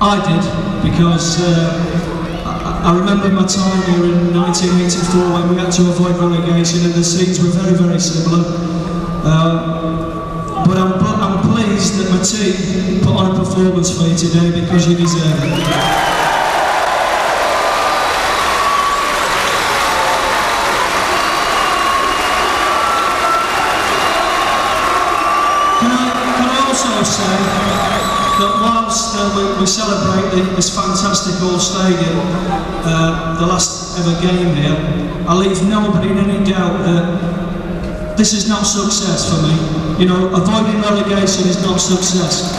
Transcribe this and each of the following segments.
I did, because I remember my time here in 1984 when we had to avoid relegation, and the scenes were very, very similar. But I'm pleased that my team put on a performance for you today, because you deserve it. Can I also say that whilst we celebrate this fantastic old stadium, the last ever game here, I leave nobody in any doubt that this is not success for me. You know, avoiding relegation is not success.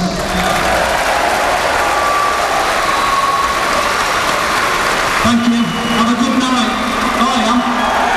Thank you. Have a good night. Bye.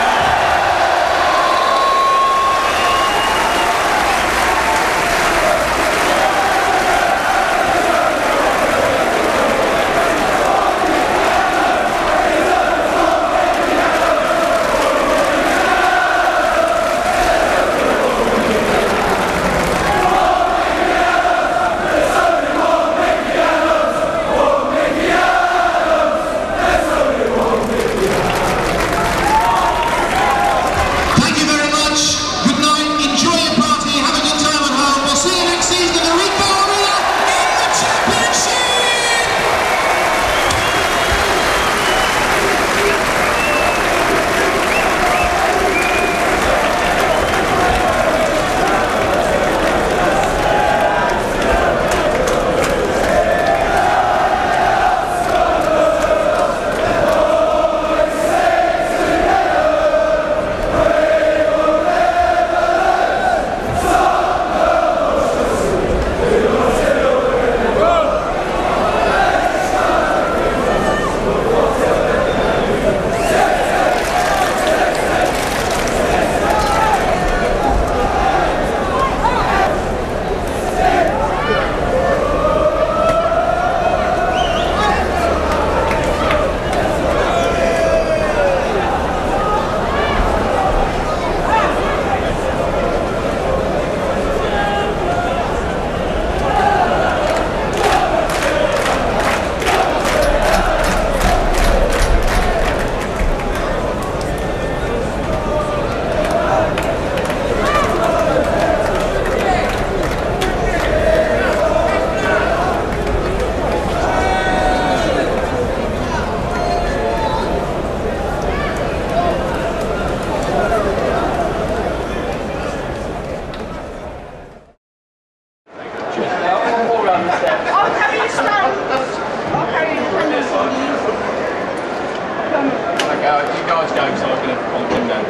You guys go, so I was going to pull him down.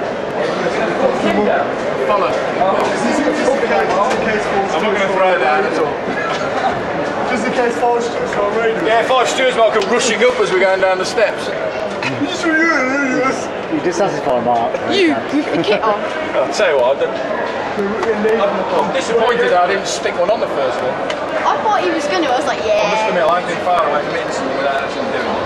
Follow. I'm not going to throw it down at all. Just in case five stewards are ready. Yeah, five stewards might come rushing up as we're going down the steps. You just satisfy Mark. You get on. I'll tell you what, I'm disappointed I didn't stick one on the first one. I thought he was going to, I was like, yeah. I must admit, I've been far away from hitting something without actually doing it.